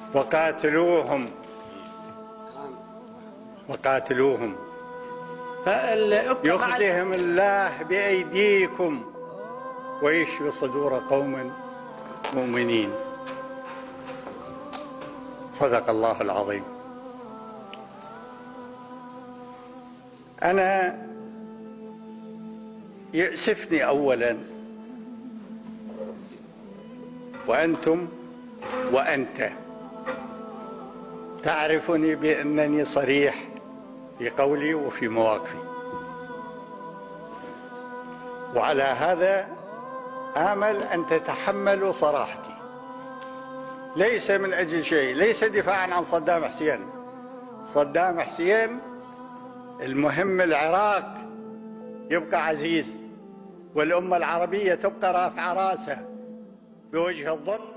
وقاتلوهم يخزهم الله بأيديكم ويشفي صدور قوم مؤمنين. صدق الله العظيم. أنا يأسفني أولا وأنتم وأنت تعرفني بأنني صريح في قولي وفي مواقفي، وعلى هذا آمل أن تتحملوا صراحتي، ليس من أجل شيء، ليس دفاعا عن صدام حسين. صدام حسين المهم العراق يبقى عزيز، والأمة العربية تبقى رافعة راسها بوجه الظلم